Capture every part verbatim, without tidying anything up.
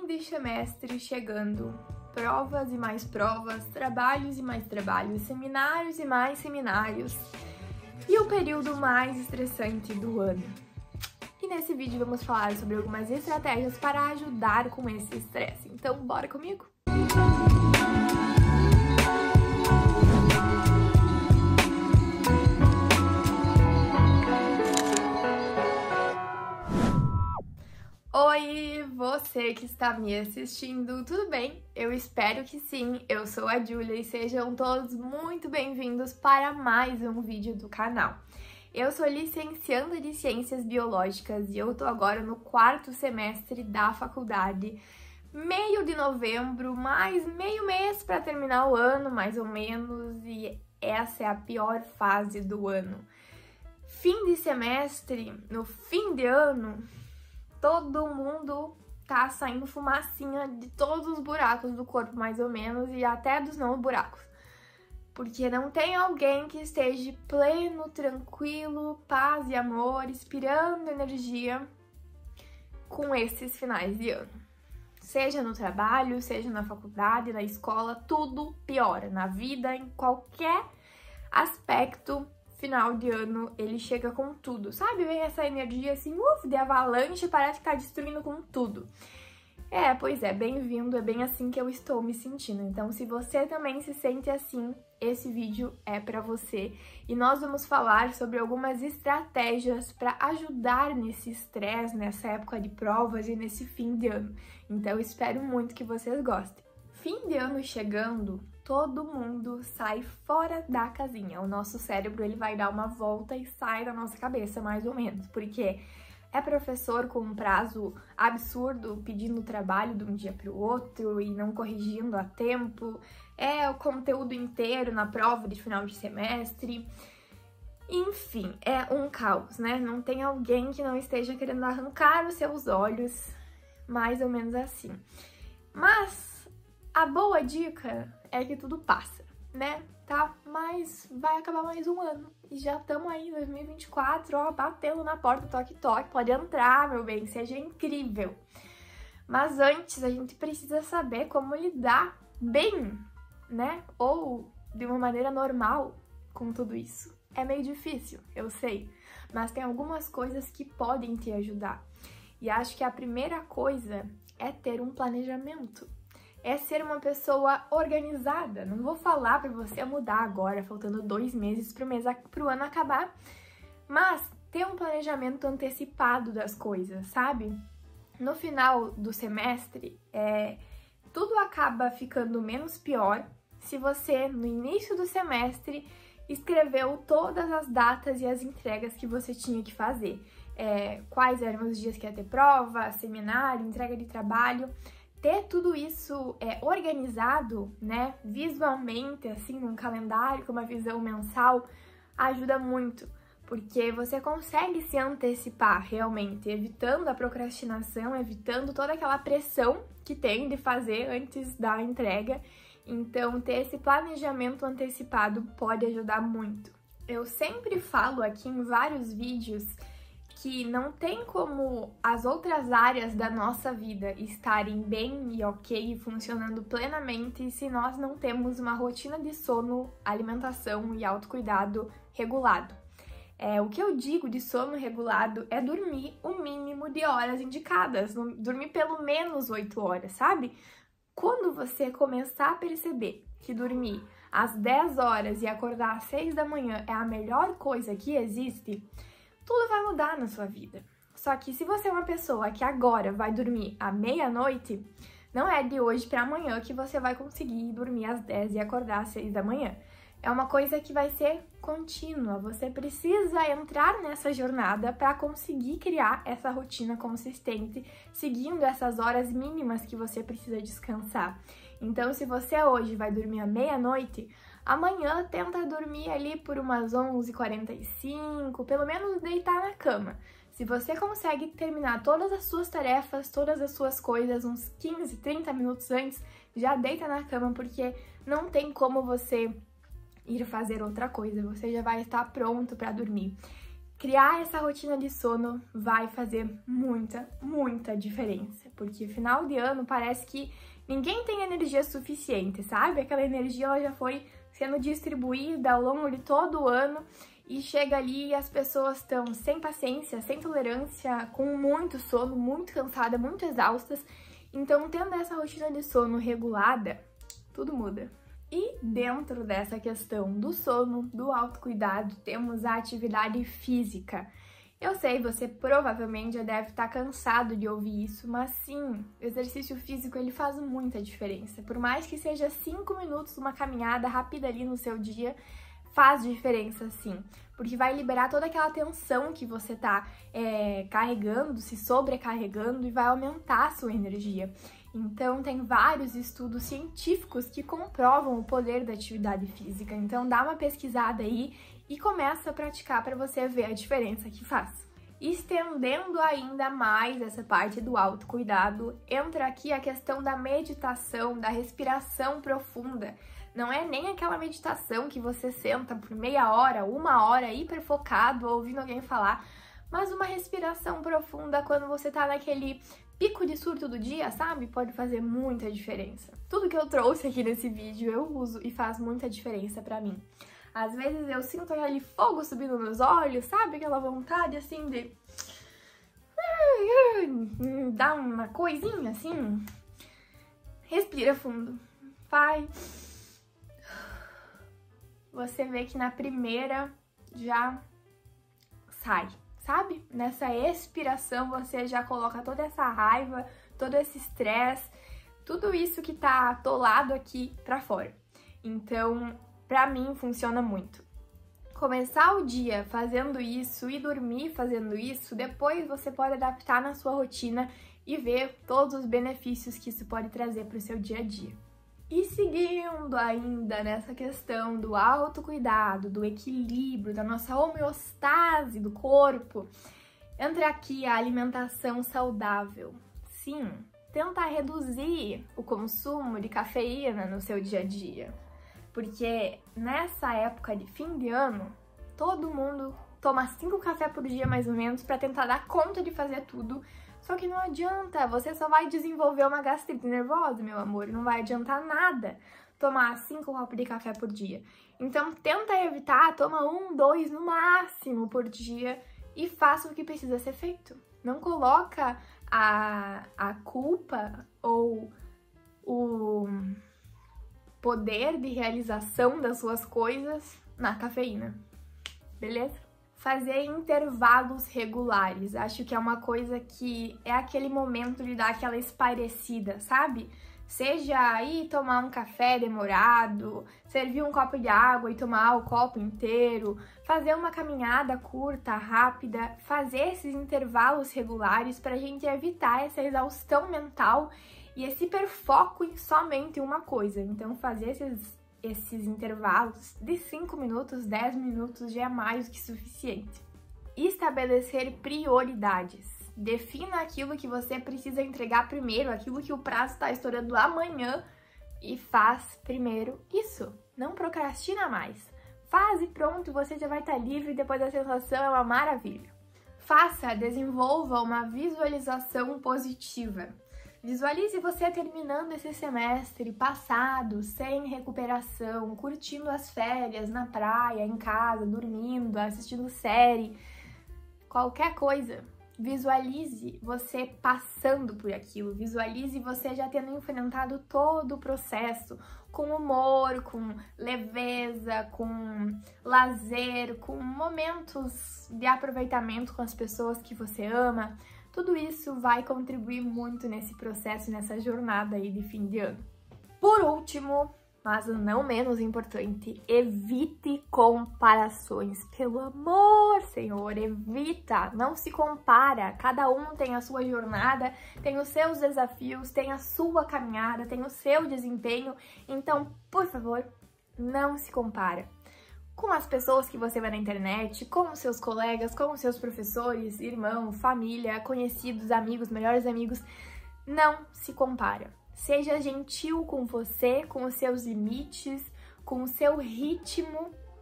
de semestre chegando, provas e mais provas, trabalhos e mais trabalhos, seminários e mais seminários, e o período mais estressante do ano. E nesse vídeo vamos falar sobre algumas estratégias para ajudar com esse estresse. Então, bora comigo? Oi, você que está me assistindo, tudo bem? Eu espero que sim, eu sou a Júlia e sejam todos muito bem-vindos para mais um vídeo do canal. Eu sou licencianda de Ciências Biológicas e eu tô agora no quarto semestre da faculdade, meio de novembro, mais meio mês para terminar o ano, mais ou menos, e essa é a pior fase do ano. Fim de semestre, no fim de ano, todo mundo tá saindo fumacinha de todos os buracos do corpo, mais ou menos, e até dos não buracos. Porque não tem alguém que esteja pleno, tranquilo, paz e amor, inspirando energia com esses finais de ano. Seja no trabalho, seja na faculdade, na escola, tudo piora. Na vida, em qualquer aspecto, final de ano, ele chega com tudo, sabe? Vem essa energia assim, uf, de avalanche, parece que tá destruindo com tudo. É, pois é, bem-vindo, é bem assim que eu estou me sentindo. Então, se você também se sente assim, esse vídeo é pra você. E nós vamos falar sobre algumas estratégias para ajudar nesse estresse, nessa época de provas e nesse fim de ano. Então, eu espero muito que vocês gostem. Fim de ano chegando, todo mundo sai fora da casinha. O nosso cérebro, ele vai dar uma volta e sai da nossa cabeça, mais ou menos, porque é professor com um prazo absurdo pedindo trabalho de um dia para o outro e não corrigindo a tempo, é o conteúdo inteiro na prova de final de semestre. Enfim, é um caos, né? Não tem alguém que não esteja querendo arrancar os seus olhos, mais ou menos assim. Mas a boa dica é que tudo passa, né? Tá? Mas vai acabar mais um ano. E já estamos aí em dois mil e vinte e quatro, ó, batendo na porta, toque, toque. Pode entrar, meu bem, seja incrível. Mas antes, a gente precisa saber como lidar bem, né? Ou de uma maneira normal com tudo isso. É meio difícil, eu sei. Mas tem algumas coisas que podem te ajudar. E acho que a primeira coisa é ter um planejamento. É ser uma pessoa organizada. Não vou falar para você mudar agora, faltando dois meses para o mês, para o ano acabar, mas ter um planejamento antecipado das coisas, sabe? No final do semestre, é, tudo acaba ficando menos pior se você, no início do semestre, escreveu todas as datas e as entregas que você tinha que fazer. É, quais eram os dias que ia ter prova, seminário, entrega de trabalho. Ter tudo isso é, organizado, né, visualmente, assim, num calendário, com uma visão mensal, ajuda muito, porque você consegue se antecipar realmente, evitando a procrastinação, evitando toda aquela pressão que tem de fazer antes da entrega. Então, ter esse planejamento antecipado pode ajudar muito. Eu sempre falo aqui em vários vídeos que não tem como as outras áreas da nossa vida estarem bem e ok, funcionando plenamente, se nós não temos uma rotina de sono, alimentação e autocuidado regulado. É, o que eu digo de sono regulado é dormir o mínimo de horas indicadas, dormir pelo menos oito horas, sabe? Quando você começar a perceber que dormir às dez horas e acordar às seis da manhã é a melhor coisa que existe, tudo vai mudar na sua vida. Só que se você é uma pessoa que agora vai dormir à meia-noite, não é de hoje para amanhã que você vai conseguir dormir às dez e acordar às seis da manhã. É uma coisa que vai ser contínua. Você precisa entrar nessa jornada para conseguir criar essa rotina consistente, seguindo essas horas mínimas que você precisa descansar. Então, se você hoje vai dormir à meia-noite, amanhã tenta dormir ali por umas onze e quarenta e cinco, pelo menos deitar na cama. Se você consegue terminar todas as suas tarefas, todas as suas coisas uns quinze, trinta minutos antes, já deita na cama, porque não tem como você ir fazer outra coisa, você já vai estar pronto para dormir. Criar essa rotina de sono vai fazer muita, muita diferença, porque final de ano parece que ninguém tem energia suficiente, sabe? Aquela energia ela já foi sendo distribuída ao longo de todo o ano e chega ali e as pessoas estão sem paciência, sem tolerância, com muito sono, muito cansada, muito exaustas. Então, tendo essa rotina de sono regulada, tudo muda. E dentro dessa questão do sono, do autocuidado, temos a atividade física. Eu sei, você provavelmente já deve estar cansado de ouvir isso, mas sim, o exercício físico ele faz muita diferença. Por mais que seja cinco minutos, uma caminhada rápida ali no seu dia, faz diferença sim. Porque vai liberar toda aquela tensão que você tá é, carregando, se sobrecarregando e vai aumentar a sua energia. Então, tem vários estudos científicos que comprovam o poder da atividade física. Então, dá uma pesquisada aí e começa a praticar para você ver a diferença que faz. Estendendo ainda mais essa parte do autocuidado, entra aqui a questão da meditação, da respiração profunda. Não é nem aquela meditação que você senta por meia hora, uma hora, hiper focado, ouvindo alguém falar, mas uma respiração profunda quando você tá naquele pico de surto do dia, sabe? Pode fazer muita diferença. Tudo que eu trouxe aqui nesse vídeo eu uso e faz muita diferença pra mim. Às vezes eu sinto aquele fogo subindo nos olhos, sabe? Aquela vontade assim de... dar uma coisinha assim. Respira fundo. Vai. Você vê que na primeira já sai. Sabe? Nessa expiração você já coloca toda essa raiva, todo esse estresse, tudo isso que tá atolado aqui pra fora. Então, pra mim, funciona muito. Começar o dia fazendo isso e dormir fazendo isso, depois você pode adaptar na sua rotina e ver todos os benefícios que isso pode trazer pro seu dia a dia. E seguindo ainda nessa questão do autocuidado, do equilíbrio, da nossa homeostase do corpo, entra aqui a alimentação saudável. Sim, tenta reduzir o consumo de cafeína no seu dia a dia, porque nessa época de fim de ano, todo mundo toma cinco cafés por dia mais ou menos para tentar dar conta de fazer tudo. Só que não adianta, você só vai desenvolver uma gastrite nervosa, meu amor, não vai adiantar nada tomar cinco copos de café por dia. Então tenta evitar, toma um, dois no máximo por dia e faça o que precisa ser feito. Não coloca a, a culpa ou o poder de realização das suas coisas na cafeína, beleza? Fazer intervalos regulares, acho que é uma coisa que é aquele momento de dar aquela espairecida, sabe? Seja aí tomar um café demorado, servir um copo de água e tomar o copo inteiro, fazer uma caminhada curta, rápida, fazer esses intervalos regulares para a gente evitar essa exaustão mental e esse hiperfoco em somente uma coisa. Então, fazer esses esses intervalos de cinco minutos, dez minutos já é mais do que suficiente. Estabelecer prioridades. Defina aquilo que você precisa entregar primeiro, aquilo que o prazo está estourando amanhã e faz primeiro isso. Não procrastina mais. Faz e pronto, você já vai estar livre e depois a sensação é uma maravilha. Faça, desenvolva uma visualização positiva. Visualize você terminando esse semestre passado, sem recuperação, curtindo as férias na praia, em casa, dormindo, assistindo série, qualquer coisa. Visualize você passando por aquilo, visualize você já tendo enfrentado todo o processo, com humor, com leveza, com lazer, com momentos de aproveitamento com as pessoas que você ama. Tudo isso vai contribuir muito nesse processo, nessa jornada aí de fim de ano. Por último, mas não menos importante, evite comparações. Pelo amor, Senhor, evita, não se compara. Cada um tem a sua jornada, tem os seus desafios, tem a sua caminhada, tem o seu desempenho. Então, por favor, não se compara com as pessoas que você vê na internet, com os seus colegas, com os seus professores, irmão, família, conhecidos, amigos, melhores amigos. Não se compara. Seja gentil com você, com os seus limites, com o seu ritmo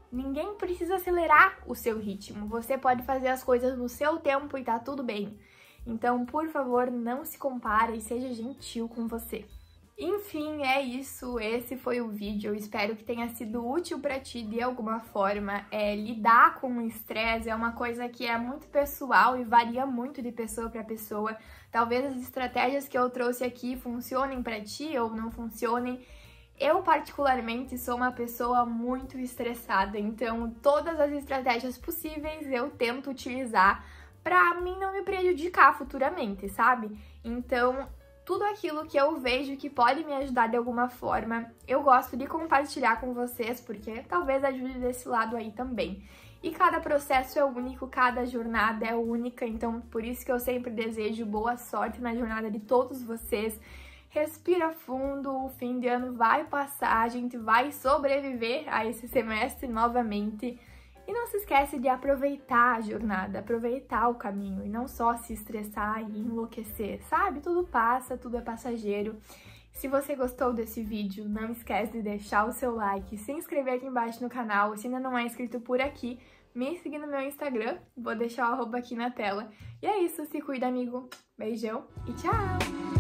Ninguém precisa acelerar o seu ritmo. Você pode fazer as coisas no seu tempo e tá tudo bem. Então, por favor, não se compare e seja gentil com você. Enfim, é isso. Esse foi o vídeo. Eu espero que tenha sido útil pra ti de alguma forma. É, lidar com o estresse é uma coisa que é muito pessoal e varia muito de pessoa pra pessoa. Talvez as estratégias que eu trouxe aqui funcionem pra ti ou não funcionem. Eu, particularmente, sou uma pessoa muito estressada, então todas as estratégias possíveis eu tento utilizar pra mim não me prejudicar futuramente, sabe? Então, tudo aquilo que eu vejo que pode me ajudar de alguma forma, eu gosto de compartilhar com vocês, porque talvez ajude desse lado aí também. E cada processo é único, cada jornada é única, então por isso que eu sempre desejo boa sorte na jornada de todos vocês. Respira fundo, o fim de ano vai passar, a gente vai sobreviver a esse semestre novamente. E não se esquece de aproveitar a jornada, aproveitar o caminho e não só se estressar e enlouquecer, sabe? Tudo passa, tudo é passageiro. Se você gostou desse vídeo, não esquece de deixar o seu like, se inscrever aqui embaixo no canal. Se ainda não é inscrito por aqui, me seguir no meu Instagram, vou deixar o arroba aqui na tela. E é isso, se cuida, amigo. Beijão e tchau!